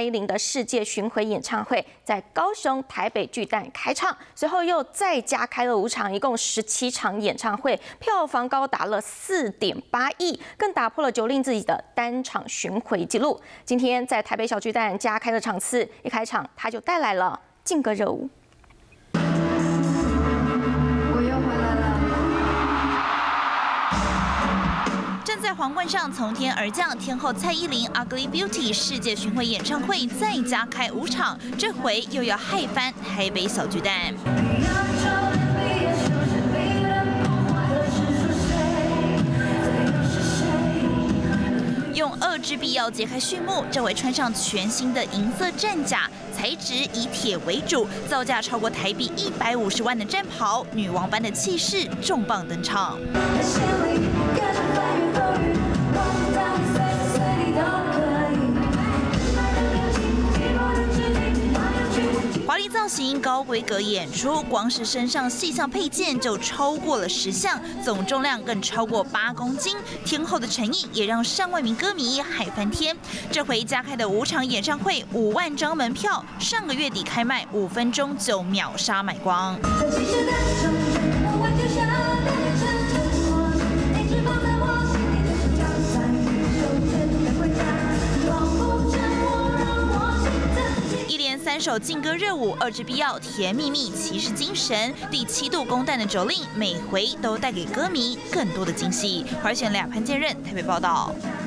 蔡依林的世界巡回演唱会在高雄、台北巨蛋开唱，随后又再加开了5场，一共17场演唱会，票房高达了4.8亿，更打破了9令自己的单场巡回纪录。今天在台北小巨蛋加开的场次，一开场他就带来了劲歌热舞。 站在皇冠上从天而降，天后蔡依林 Ugly Beauty 世界巡回演唱会再加开5场，这回又要嗨翻台北小巨蛋。 用2支必要揭开序幕，这回穿上全新的银色战甲，材质以铁为主，造价超过台币150万的战袍，女王般的气势重磅登场。 华丽造型、高规格演出，光是身上细项配件就超过了10项，总重量更超过8公斤。天后的诚意也让上万名歌迷嗨翻天。这回加开的5场演唱会，5万张门票，上个月底开卖5分钟就秒杀买光。 3首劲歌热舞，2支必要，甜蜜蜜，骑士精神，第7度公蛋的9令，每回都带给歌迷更多的惊喜。华视2潘建任台北报道。